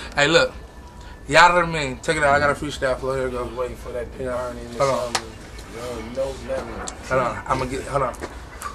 Hey, look. Yada mean. Check it out. I got a freestyle flow. Here it goes. Waiting for that to burn in Hold on. No, never. Hold on. I'm gonna get. Hold on.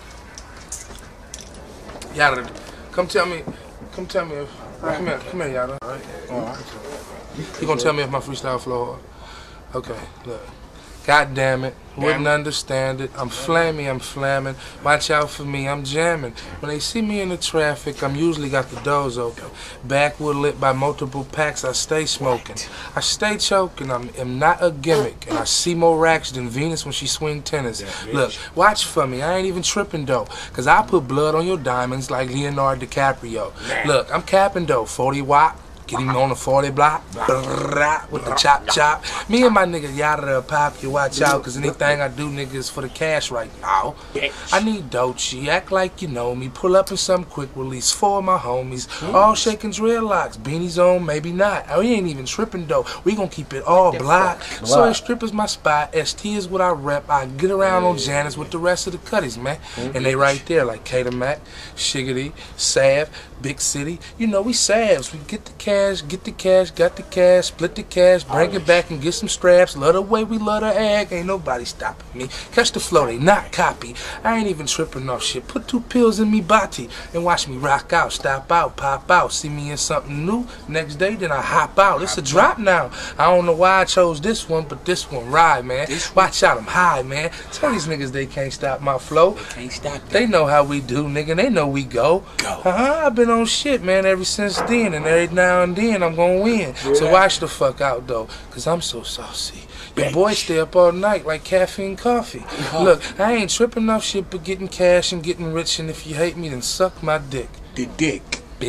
Yada, come tell me. If. Come here, Yada. All right. You gonna tell me if my freestyle flow hard? Okay. Look. God damn it, wouldn't understand it. I'm flaming. Watch out for me, I'm jamming. When they see me in the traffic, I'm usually got the doors open. Backwood lit by multiple packs, I stay smoking. I stay choking, I'm not a gimmick. And I see more racks than Venus when she swing tennis. Look, watch for me, I ain't even tripping though. Cause I put blood on your diamonds like Leonardo DiCaprio. Look, I'm capping though, 40 watt. Get him on the 40 block with the chop. Me and my nigga Yada pop you, watch out, cause anything I do, nigga, is for the cash right now. I need Dochi, act like you know me. Pull up in some quick release, 4 of my homies. All shaking dreadlocks, beanies on, maybe not. We ain't even tripping though, we gon' keep it all black. So strip is my spot, ST is what I rep. I get around on Janice with the rest of the cutties, man. And they right there like Kater Mac, Shiggity, Sav, Big City. You know we Savs, we get the cash, got the cash, split the cash, bring it back and get some straps. Love the way we love the egg, ain't nobody stopping me. Catch the flow, they not copy. I ain't even tripping off shit. Put 2 pills in me body and watch me rock out, stop out, pop out. See me in something new, next day then I hop out. It's a drop now. I don't know why I chose this one, but this one ride, man. Watch out, I'm high, man. Tell these niggas they can't stop my flow. They can't stop that. They know how we do, nigga. They know we go. I've been on shit, man, ever since then, and every now and then I'm gonna win. So watch the fuck out though, cause I'm so saucy. Your boy stay up all night like caffeine coffee. Look, I ain't tripping off shit but getting cash and getting rich, and if you hate me then suck my dick. The dick.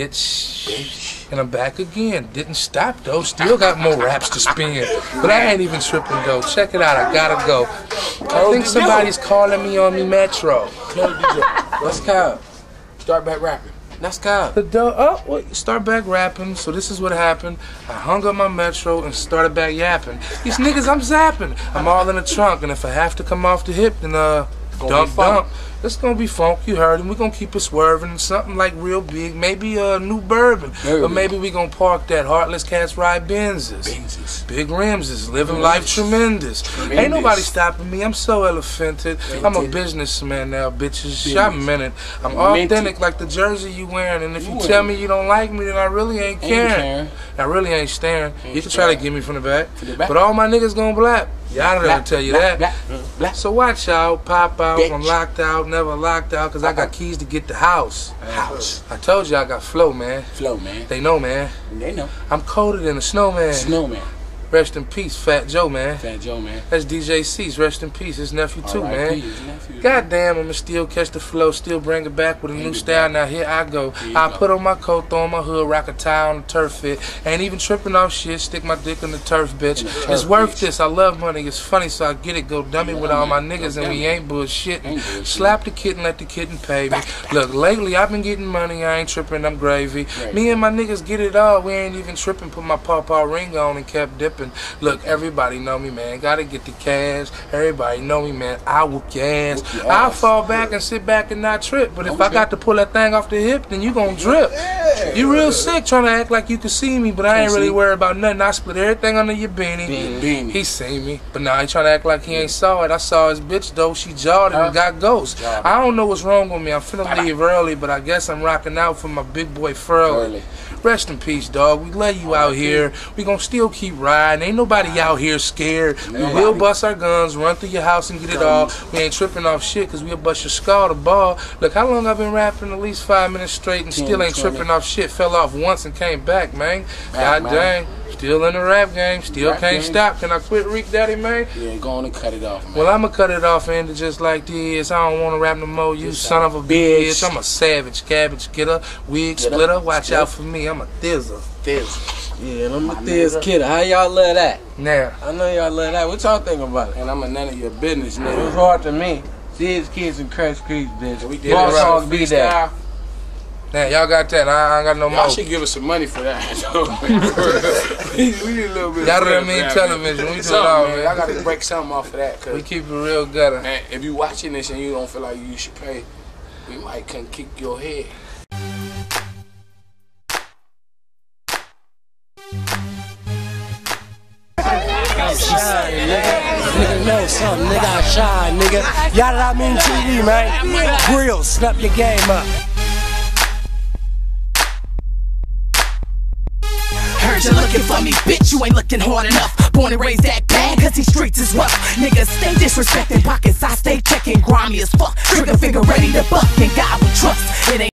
Bitch. And I'm back again. Didn't stop though. Still got more raps to spin. But I ain't even tripping though. Check it out. I gotta go. I think somebody's calling me on me Metro. Let's go. Start back rapping. Let's go. Start back rapping. So this is what happened. I hung up my Metro and started back yapping. These niggas I'm zapping. I'm all in the trunk, and if I have to come off the hip, then dump. It's gonna be funk, you heard him. We're gonna keep it swerving, something like real big, maybe a new bourbon. Or maybe we gonna park that Heartless Cats ride Benzes. Big rims is living life tremendous. Ain't nobody stopping me, I'm so elephanted. I'm a businessman now, bitches. I meant it. I'm authentic like the jersey you wearing, and if you tell me you don't like me, then I really ain't caring. I really ain't staring. You can try to get me from the back, but all my niggas gonna blap. Y'all don't tell you that. So watch out, pop out, I'm locked out, never locked out, cause I got keys to get the house. I told you I got flow, man. They know, man. They know. I'm colder than a snowman. Rest in peace, Fat Joe, man. That's DJ C's. Rest in peace. His nephew too, man. Goddamn, I'ma still catch the flow, still bring it back with a new style. Now here I go. I put on my coat, throw on my hood, rock a tie on the turf fit. Ain't even tripping off shit. Stick my dick in the turf, bitch. It's worth this. I love money. It's funny, so I get it. Go dummy with all my niggas, and we ain't bullshitting. Slap the kitten, let the kitten pay me. Look, lately I've been getting money. I ain't tripping. I'm gravy. Me and my niggas get it all. We ain't even tripping. Put my pawpaw ring on and kept dipping. Look, everybody know me, man. Gotta get the cash. Everybody know me, man. I whoop your ass. I'll fall back and sit back and not trip. But if I got to pull that thing off the hip, then you gon' drip. You real sick trying to act like you can see me, but I ain't really worried about nothing. I split everything under your beanie. He seen me, but now he trying to act like he ain't saw it. I saw his bitch though. She jawed it and got ghost. I don't know what's wrong with me. I'm finna leave early, but I guess I'm rocking out for my big boy Furley. Rest in peace, dog. We love you out here. We gonna still keep riding. Ain't nobody out here scared. We will bust our guns, run through your house and get it all. We ain't tripping off shit, cause we'll bust your skull to ball. Look, how long I've been rapping? At least 5 minutes straight and still ain't tripping off shit. Fell off once and came back, man. God dang. Still in the rap game. Still can't stop. Can I quit, Reek Daddy, man? Yeah, go on and cut it off, man. Well, I'ma cut it off and just like this. I don't wanna rap no more. You son of a bitch. I'm a savage, cabbage getter, wig splitter. Watch out for me. I'm a thizzle. Yeah, and I'm a Thiz Kidder. How y'all love that? Now. I know y'all love that. What y'all think about it? And I'm a none of your business, It nigga. was hard to me. Thiz Kids and Crash Creek, bitch. We did Boss it right. Hog be there. Now, y'all got that. I ain't got no more. Y'all should give us some money for that. we need a little bit. Y'all don't mean television. We do it all, man. I gotta break something off of that. Cause we keep it real gutter. Man, if you watching this and you don't feel like you should pay, we might come kick your head. shine, nigga. Nigga know something, nigga, I shine, nigga. Y'all that I mean TV, man. Real, snap your game up. Heard you looking for me, bitch, you ain't looking hard enough. Born and raised that bad, cause these streets is rough. Niggas stay disrespecting pockets, I stay checking. Grimy as fuck, trigger finger ready to buck. And God we trust, it ain't